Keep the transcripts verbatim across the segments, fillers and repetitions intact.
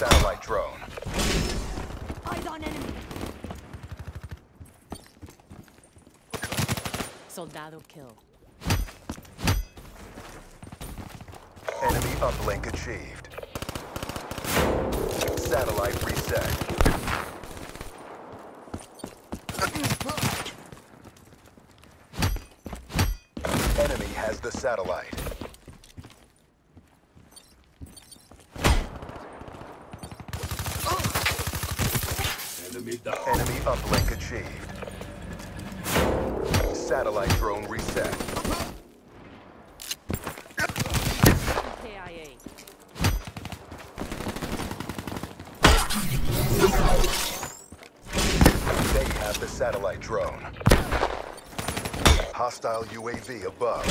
satellite drone. Eyes on enemy. Soldado kill. Enemy uplink achieved. Satellite reset. Enemy has the satellite. Enemy down. Enemy uplink achieved. Satellite drone reset. K I A. They have the satellite drone. Hostile U A V above.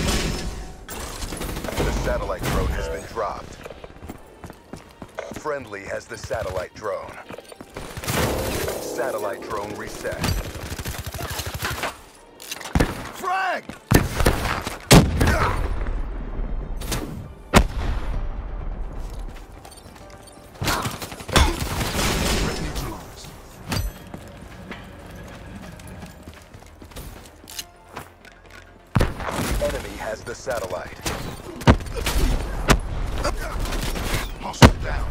The satellite drone has been dropped. Friendly has the satellite drone. Satellite drone reset. Frag! Enemy has the satellite. Hostile down.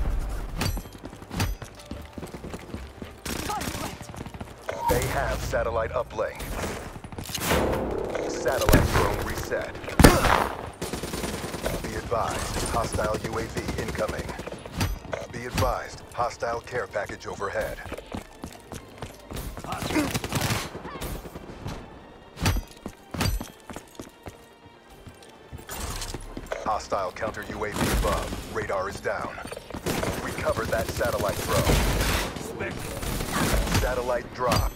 They have satellite uplink. Satellite drone reset. Be advised, hostile U A V incoming. Be advised, hostile care package overhead. Hostile counter U A V above. Radar is down. Recover that satellite drone. Satellite dropped.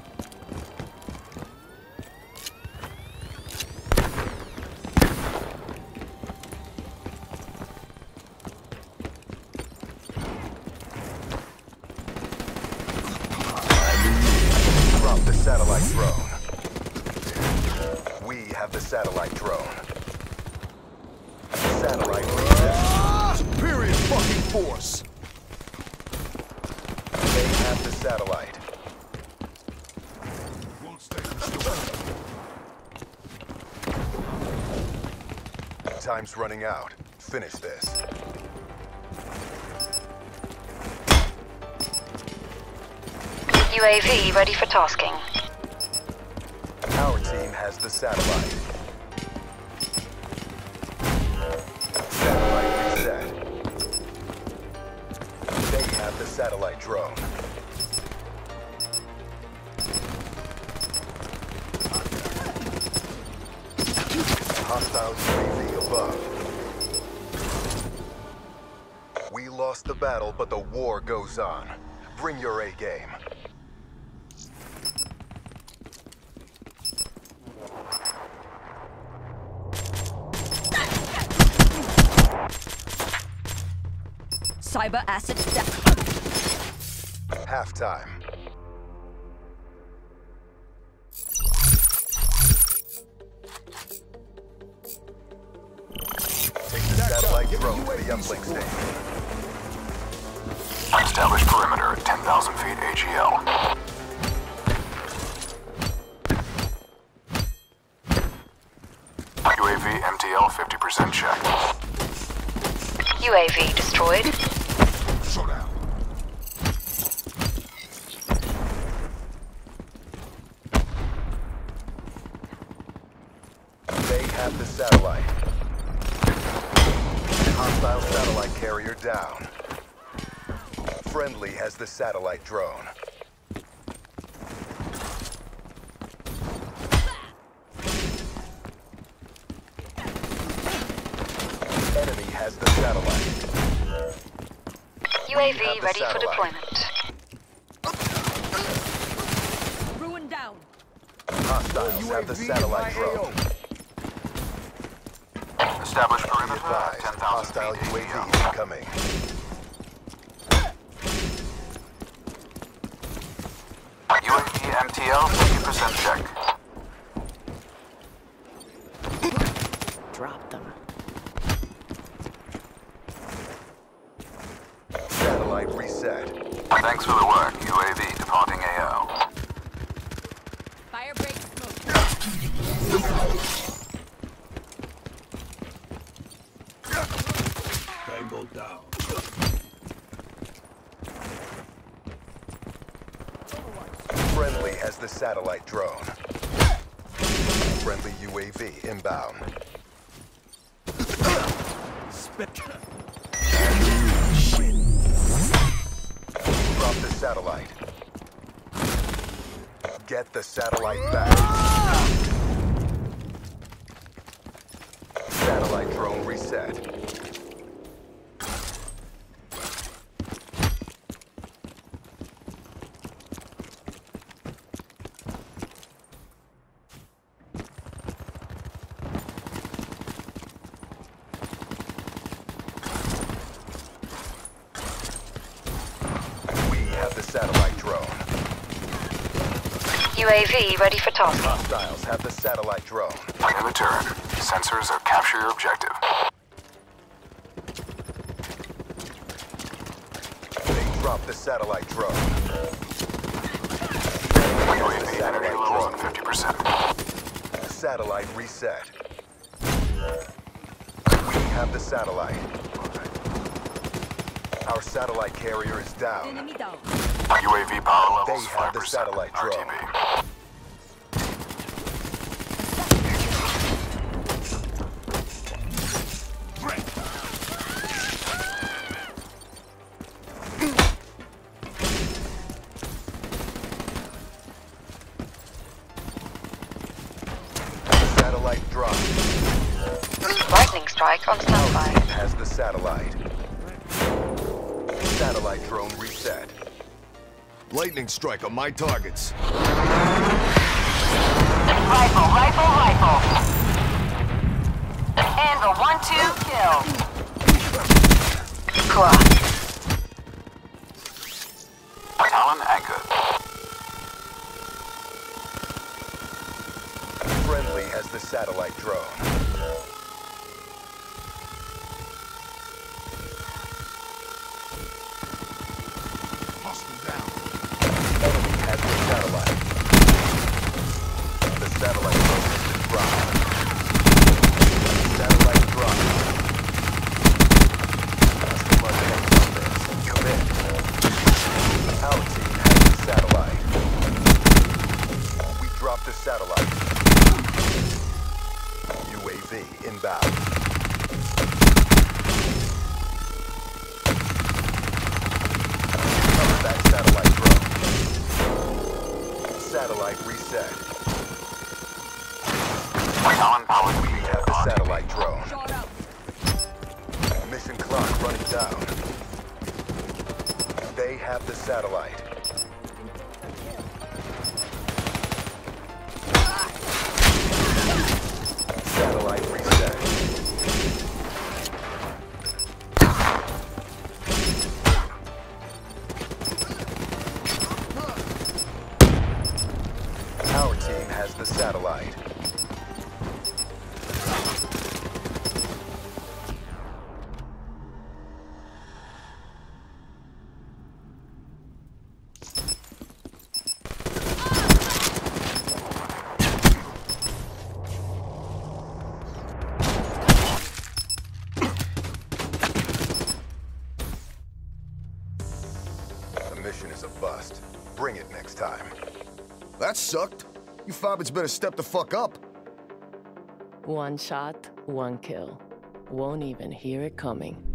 Drop the satellite drone. We have the satellite drone. Satellite reset. Superior fucking force. They have the satellite. Won't stay still. Time's running out. Finish this. U A V ready for tasking. Our team has the satellite. Satellite reset. They have the satellite drone. Hostile U A V above. We lost the battle, but the war goes on. Bring your A game. Cyber asset down. Halftime. Take the satellite drone to the uplink station. Establish perimeter at ten thousand feet A G L. U A V M T L fifty percent check. U A V destroyed. Showdown. They have the satellite. Hostile satellite carrier down. Friendly has the satellite drone. Enemy has the satellite. U A We V have the ready for satellite. deployment. Ruin down. Hostiles have the satellite drone. Establish Be perimeter at advised, ten thousand hostile feet U A A G L. V incoming. U A V M T L fifty percent check. Drop them. Satellite reset. Thanks for the work. U A V departing A O. Fire break smoke. Tango down. Friendly has the satellite drone. Friendly U A V inbound. Drop the satellite. Get the satellite back. Satellite drone reset. Satellite drone. U A V ready for task. Hostiles have the satellite drone. In return, sensors have captured your objective. They dropped the satellite drone. U A V energy levels at fifty percent. Satellite reset. We have the satellite. Our satellite carrier is down. Enemy down. U A V power levels They have five the percent. satellite R T drone. B. Satellite drop. Lightning strike on standby. Has the satellite. Satellite drone reset. Lightning strike on my targets. Rifle, rifle, rifle. And the one two kill. Cool. Talon anchored. Friendly has the satellite drone. Enemy has the satellite. The satellite drone has been dropped. Satellite dropped. Customer headquarters. Commit. Our team has the satellite. We dropped the satellite. U A V inbound. Cover that satellite drone. Satellite reset. Talon power We have the satellite drone. Shot out. Mission clock running down. They have the satellite. Satellite reset. Our team has the satellite. The mission is a bust. Bring it next time. That sucked. You fobbits better step the fuck up. One shot, one kill. Won't even hear it coming.